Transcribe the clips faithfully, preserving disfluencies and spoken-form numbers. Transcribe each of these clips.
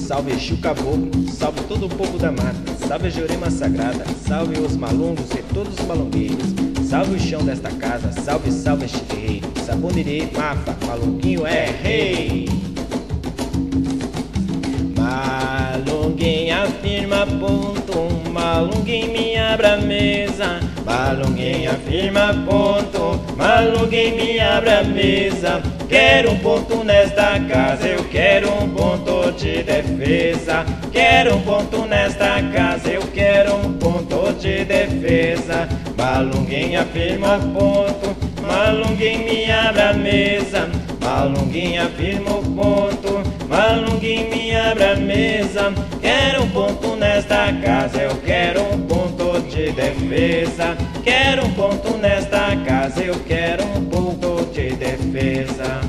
salve Exu Caboclo, salve todo o povo da mata, salve a Jurema Sagrada, salve os malungos e todos os malungueiros, salve o chão desta casa, salve, salve este terreiro, Sabonirê, Mafa, malunguinho é rei. Malunguinha firma ponto, malunguinho me abra a mesa. Malunguinha firma ponto, malunguinho me abra a mesa. Quero um ponto nesta casa, eu quero um ponto de defesa. Quero um ponto nesta casa, eu quero um ponto de defesa. Malunguinha firma ponto, malunguinho me abra a mesa. Malunguinha firma o ponto, malunguinho me abra a mesa. Quero um ponto nesta casa, eu quero um ponto de defesa. Quero um ponto nesta casa, eu quero um ponto de defesa.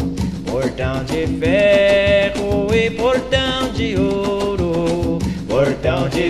Portão de ferro e portão de ouro, portão de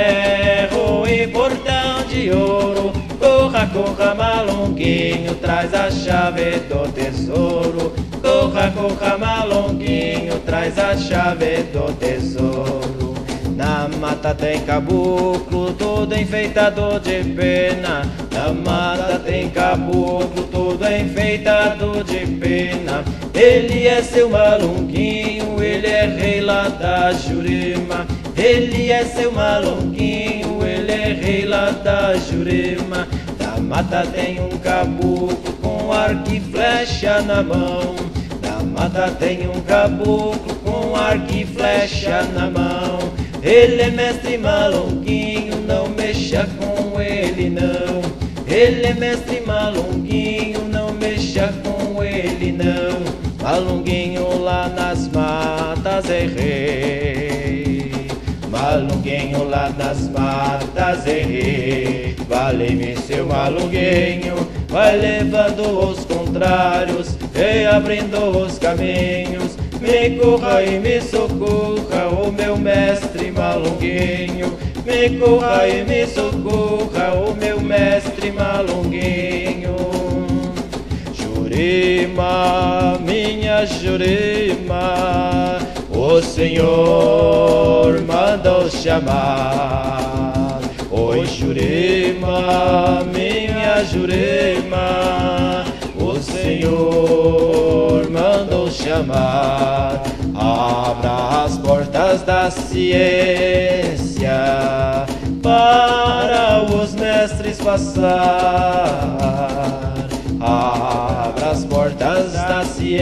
ferro e portão de ouro. Corra, corra, malunguinho, traz a chave do tesouro. Corra, corra, malunguinho, traz a chave do tesouro. Na mata tem caboclo, todo enfeitado de pena. Na mata tem caboclo, todo enfeitado de pena. Ele é seu malunguinho, ele é rei lá da Jurema. Ele é seu malunguinho, ele é rei lá da Jurema. Na mata tem um caboclo com arco e flecha na mão. Na mata tem um caboclo com arco e flecha na mão. Ele é mestre malunguinho, não mexa com ele não. Ele é mestre malunguinho, não mexa com ele não. Malunguinho lá nas matas é rei. Malunguinho lá nas matas é rei. Vale-me seu malunguinho, vai levando os contrários e abrindo os caminhos. Me corra e me socorra, o meu mestre malunguinho. Me corra e me socorra, o meu mestre malunguinho. Jurema, minha Jurema, o Senhor mandou chamar. Oi Jurema, minha Jurema, o Senhor mandou chamar. Abra as portas da ciência para os mestres passar. Abra as portas da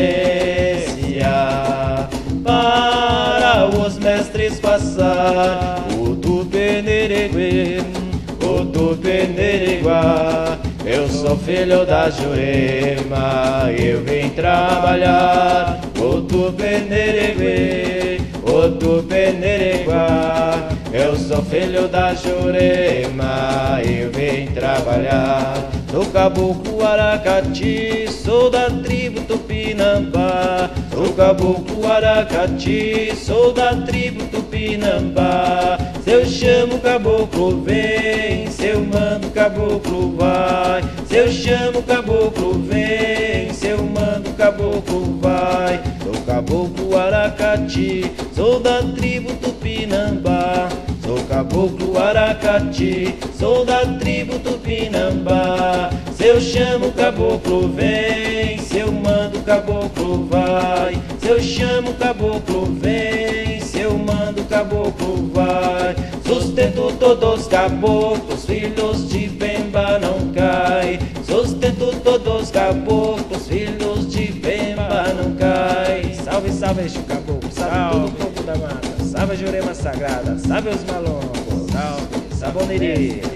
ciência para os mestres passar. O Tupenereguê, o Tupenereguá, eu sou filho da Jurema, eu vim trabalhar. O Tupenereguê, o Tupenereguá, eu sou filho da Jurema, eu vim trabalhar. Sou caboclo Aracati, sou da tribo Tupinambá. Sou caboclo Aracati, sou da tribo Tupinambá. Se eu chamo caboclo vem, se eu mando caboclo vai. Se eu chamo caboclo vem, se eu mando caboclo vai. Sou caboclo Aracati, sou da tribo Tupinambá. Sou caboclo Aracati, sou da tribo Tupinambá. Se eu chamo caboclo vem, se eu mando caboclo vai. Se eu chamo caboclo vem, se eu mando caboclo vai. Sustento todos os caboclos, filhos de Pemba não cai. Sustento todos os caboclos, filhos de Pemba não cai. Salve, salve Exu Caboclo, salve todo o povo da mata. Salve a Jurema Sagrada, salve os malongos, salve Sabonirê.